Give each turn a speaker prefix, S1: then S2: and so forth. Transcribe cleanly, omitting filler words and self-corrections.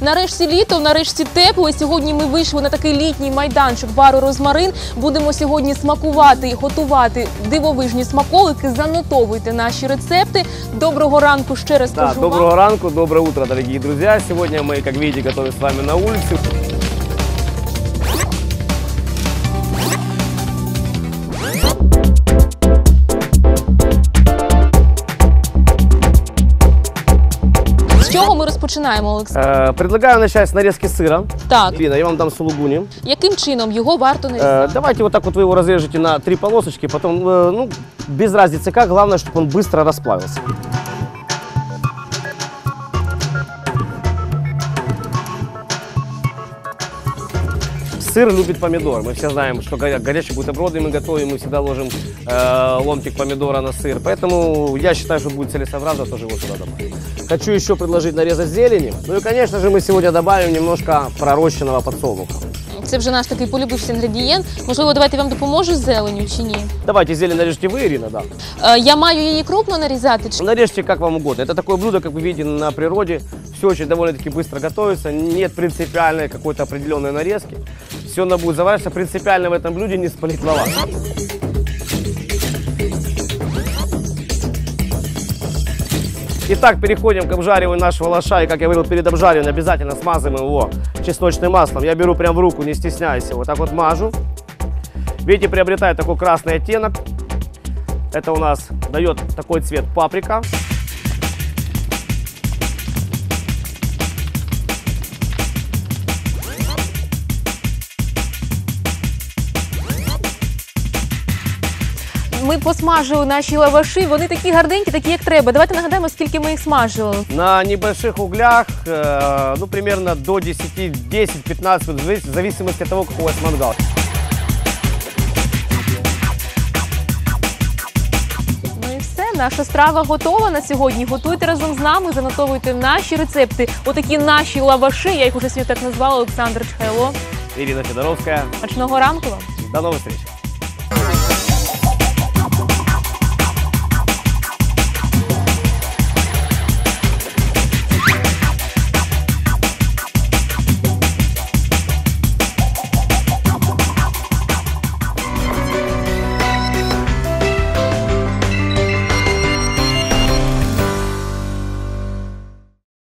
S1: Нарешті літо, нарешті тепло. І сьогодні ми вийшли на такий літній майданчик бару «Розмарин». Будемо сьогодні смакувати і готувати дивовижні смаколики. Занотовуйте наші рецепти. Доброго ранку ще раз кажу вам.
S2: Доброго ранку, доброе утро, дорогие друзья. Сегодня мы, как видите, готовим с вами на улице.
S1: З чого ми розпочинаємо, Олександр?
S2: Предлагаю начать с нарезки сыра.
S1: Так.
S2: Лина, я вам дам сулугуни.
S1: Яким чином його варто нарізати?
S2: Давайте вот так вот вы его разрежете на 3 полосочки, потом, ну, без разницы как, главное, чтобы он быстро расплавился. Сыр любит помидор. Мы все знаем, что горячие бутерброды мы готовим, мы всегда ложим ломтик помидора на сыр. Поэтому я считаю, что будет целесообразно тоже его сюда добавить. Хочу еще предложить нарезать зелени. Ну и, конечно же, мы сегодня добавим немножко пророщенного подсолнуха.
S1: Це вже наш такий полюбився інгредієнт. Можливо, давайте я вам допоможу з зеленню чи ні?
S2: Давайте зелень нарежьте вы, Ирина, да.
S1: Я маю її крупно нарізати?
S2: Нарежьте как вам угодно. Это такое блюдо, как вы видите, на природе. Все очень довольно-таки быстро готовится. Нет принципиальной какой-то определенной нарезки. Все оно будет завариваться. Принципиально в этом блюде не спалить лаваш. Итак, переходим к обжариванию нашего лаваша. И, как я говорил, перед обжариванием обязательно смазываем его чесночным маслом. Я беру прям в руку, не стесняйся. Вот так вот мажу. Видите, приобретает такой красный оттенок. Это у нас дает такой цвет паприка.
S1: Ми посмажили наші лаваші, вони такі гарненькі, такі як треба. Давайте нагадаємо, скільки ми їх смажили.
S2: На небольших углях, ну, примерно до 10-15 минут, в зависимости от того, какой у вас мангал.
S1: Ну і все, наша страва готова на сьогодні. Готуйте разом з нами, занотовуйте наші рецепти. Отакі наші лаваші, я їх уже сьогодні так назвала, Олександр Чхайло.
S2: Ирина Федоровская.
S1: Смачного ранку вам.
S2: До новых встреч.